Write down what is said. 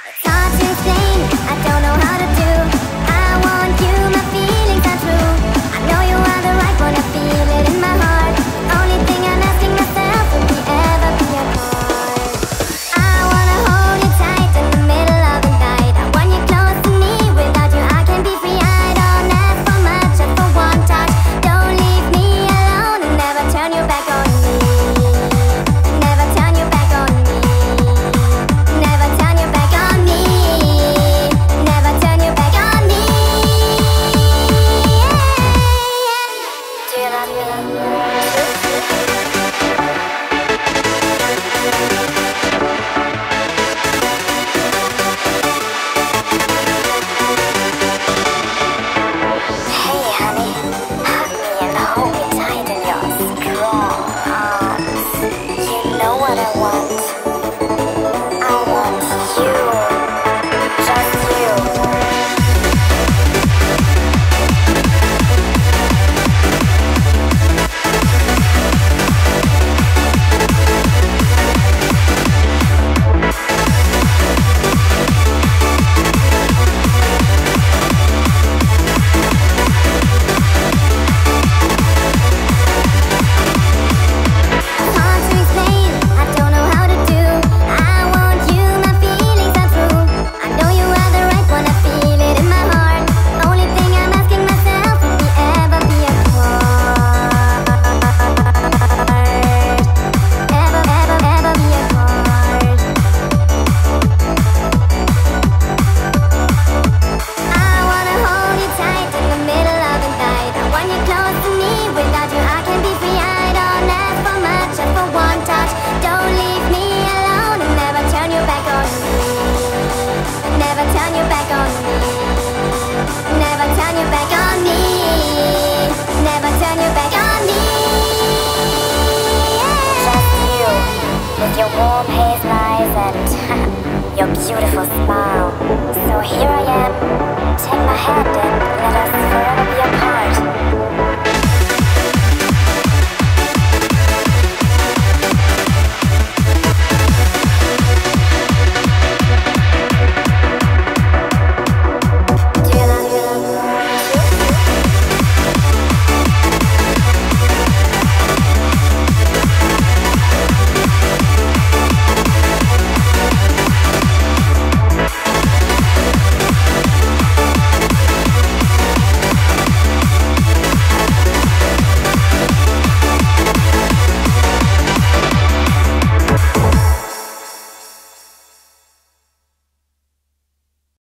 It's hard to explain, I don't know how to do. I want you, my feelings are true. I know you are the right one, I feel it in my heart. Only thing I'm asking myself, will we ever be apart? I wanna hold you tight in the middle of the night. I want you close to me, without you I can't be free. I don't ask for much, just for one touch. Don't leave me alone and never turn your back on me. Never turn your back on me. Never turn your back on me. Never turn your back on me. Do you love me? Hey honey, hug me and hold me tight in your strong arms. You know what I want. I want you, just you. Hard to explain, I don't know how to do. I want you, my feelings are true. I know you are the right one, I feel it in my heart. Only thing I'm asking myself, will we ever be apart? Ever, ever, ever be apart? I wanna hold you tight in the middle of the night. I want you close to me, without you I can't be free. I don't ask for much, just for one touch. Don't leave me alone and never turn your back on me. Never turn your back on me. Never turn your back on me. Never turn your back on me. Just you, with your warm hazel eyes and your beautiful smile. So here I am, take my hand and let us forever